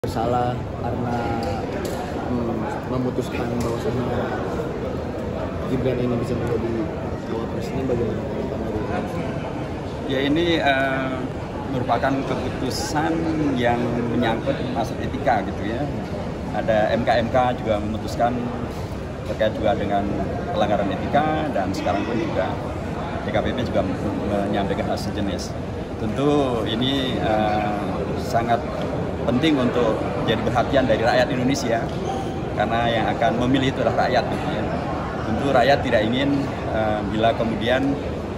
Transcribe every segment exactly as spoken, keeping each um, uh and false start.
bersalah karena hmm, memutuskan bahwasannya Gibran ini bisa menjadi cawapres ini bagaimana? Ya ini uh, merupakan keputusan yang menyangkut masalah etika gitu ya. Ada M K M K juga memutuskan terkait juga dengan pelanggaran etika, dan sekarang pun juga D K P P juga menyampaikan hal sejenis. Tentu ini uh, sangat penting untuk jadi perhatian dari rakyat Indonesia, karena yang akan memilih itu adalah rakyat gitu ya. Tentu rakyat tidak ingin uh, bila kemudian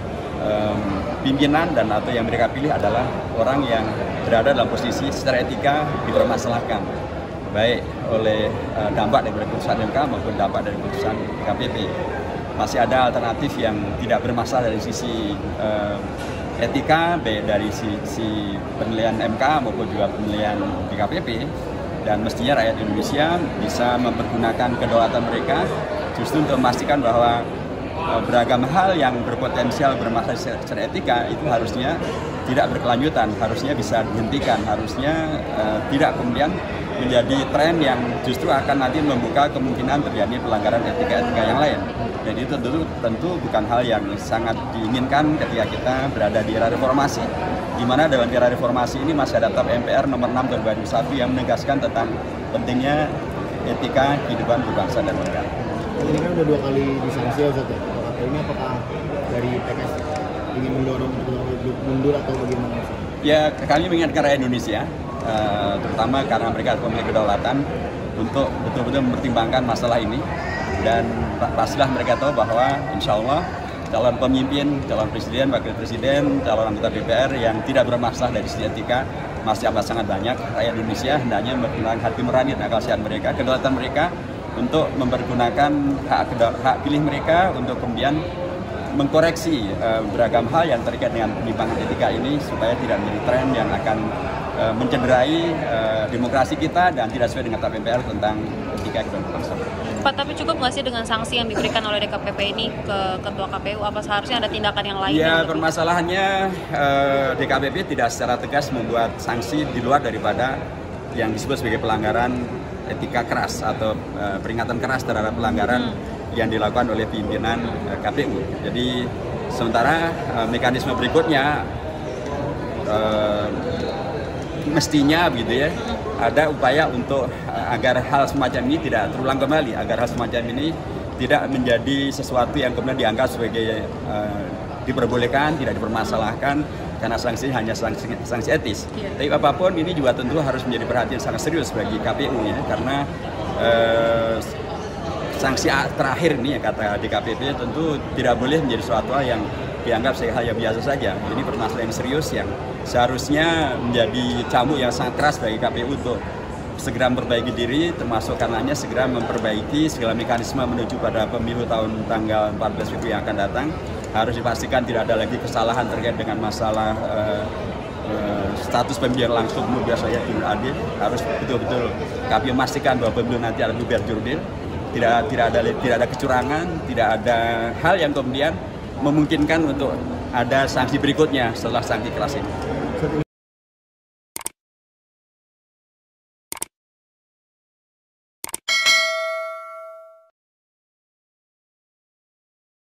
um, pimpinan dan atau yang mereka pilih adalah orang yang berada dalam posisi secara etika dipermasalahkan, baik oleh uh, dampak dari keputusan M K maupun dampak dari keputusan D K P P. Masih ada alternatif yang tidak bermasalah dari sisi uh, etika, baik dari sisi penilaian M K maupun juga penilaian D K P P, dan mestinya rakyat Indonesia bisa mempergunakan kedaulatan mereka justru untuk memastikan bahwa uh, beragam hal yang berpotensial bermasalah secara etika itu harusnya tidak berkelanjutan, harusnya bisa dihentikan, harusnya uh, tidak kemudian menjadi tren yang justru akan nanti membuka kemungkinan terjadi pelanggaran etika-etika yang lain. Jadi itu tentu, tentu bukan hal yang sangat diinginkan ketika kita berada di era reformasi, di mana dalam era reformasi ini masih ada Tap M P R nomor enam tahun dua ribu satu yang menegaskan tentang pentingnya etika kehidupan berbangsa dan bernegara. Ini kan udah dua kali disanksi ya Ustaz ya. Ini apakah dari P K S ingin mendorong untuk mundur atau bagaimana? Ya, kami mengingatkan rakyat Indonesia, uh, terutama karena mereka memiliki kedaulatan untuk betul-betul mempertimbangkan masalah ini. Dan pastilah mereka tahu bahwa insya Allah calon pemimpin, calon presiden, wakil presiden, calon anggota D P R yang tidak bermasalah dari sisi etika masih amat sangat banyak. Rakyat Indonesia hendaknya mempergunakan hati nurani dan akal sehat mereka, kedaulatan mereka untuk mempergunakan hak, hak pilih mereka untuk kemudian mengkoreksi uh, beragam hal yang terkait dengan penyimpangan etika ini supaya tidak menjadi tren yang akan uh, mencederai uh, demokrasi kita dan tidak sesuai dengan Tap M P R tentang etika dan berbangsa. Pak, tapi cukup nggak sih dengan sanksi yang diberikan oleh D K P P ini ke Ketua K P U? Apa seharusnya ada tindakan yang lain? Ya, permasalahannya uh, D K P P tidak secara tegas membuat sanksi di luar daripada yang disebut sebagai pelanggaran etika keras atau uh, peringatan keras terhadap pelanggaran hmm. yang dilakukan oleh pimpinan uh, K P U. Jadi sementara uh, mekanisme berikutnya uh, mestinya gitu ya, ada upaya untuk uh, agar hal semacam ini tidak terulang kembali, agar hal semacam ini tidak menjadi sesuatu yang kemudian dianggap sebagai uh, diperbolehkan, tidak dipermasalahkan, karena sanksi hanya sanksi, sanksi etis. Yeah. Tapi apapun ini juga tentu harus menjadi perhatian sangat serius bagi K P U ya, karena uh, sanksi terakhir ini ya kata D K P P tentu tidak boleh menjadi sesuatu yang dianggap sebagai hal yang biasa saja. Ini permasalahan yang serius yang seharusnya menjadi cambuk yang sangat keras bagi K P U untuk segera memperbaiki diri, termasuk karenanya segera memperbaiki segala mekanisme menuju pada pemilu tahun tanggal empat belas Februari yang akan datang. Harus dipastikan tidak ada lagi kesalahan terkait dengan masalah uh, uh, status pemilihan langsung biasanya tidak adil. Harus betul-betul K P U memastikan bahwa pemilu nanti ada luber jurdil, tidak tidak ada tidak ada kecurangan, tidak ada hal yang kemudian memungkinkan untuk ada sanksi berikutnya setelah sanksi keras ini.